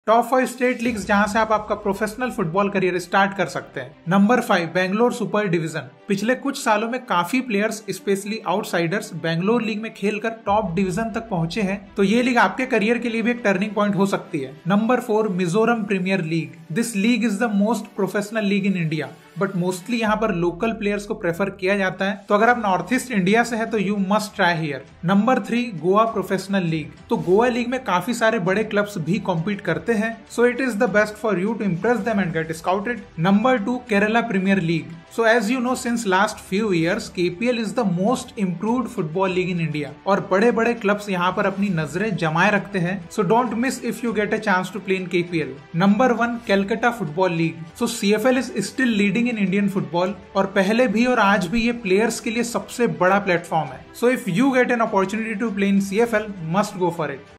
Top 5 state leagues जहां से आप आपका प्रोफेशनल फुटबॉल करियर स्टार्ट कर सकते हैं। Number 5 Bangalore super division. पिछले कुछ सालों में काफी players specially outsiders Bangalore league में खेलकर टॉप डिवीजन तक पहुंचे हैं, तो ये लीग आपके करियर के लिए भी एक टर्निंग पॉइंट हो सकती है। Number 4 Mizoram premier league. This league is the most professional league in India, but mostly यहाँ पर लोकल प्लेयर्स को प्रेफर किया जाता है, तो अगर आप नॉर्थ ईस्ट इंडिया से है तो you must try here. Number 3 Goa professional league. तो गोवा लीग में काफी सारे बड़े क्लब्स भी कॉम्पीट करते हैं, so it is the best for you to impress them and get scouted. Number 2 Kerala premier league. So as you know, since last few years, KPL is the most improved football league in India और बड़े बड़े clubs यहाँ पर अपनी नजरें जमाए रखते हैं, so don't miss if you get a chance to play in KPL. Number 1 Calcutta Football League. So CFL is still leading in Indian football और पहले भी और आज भी ये प्लेयर्स के लिए सबसे बड़ा प्लेटफॉर्म है. So if you get an opportunity to play in CFL, must go for it.